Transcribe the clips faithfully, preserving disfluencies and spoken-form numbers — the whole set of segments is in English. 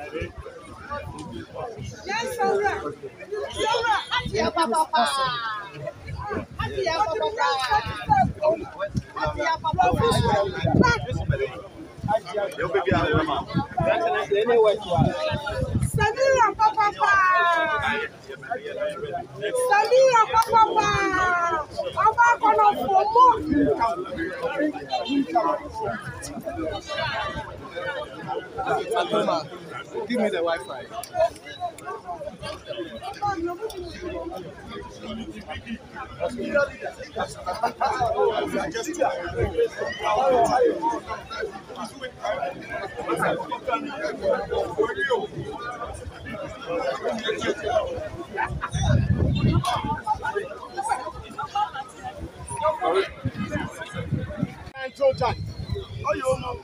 Yes, Sora. Sora. Atia papa. Atia papa. Atia papa. Eu bebi água, mano. Samira papa. Samira papa. Papa kono fomo. Give me the Wi-Fi. Oh, you know.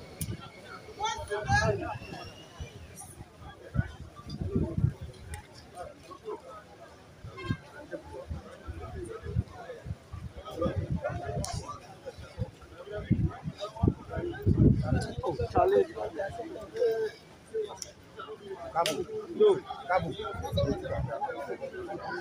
Oh, Charlie. Kabu. No, Kabu.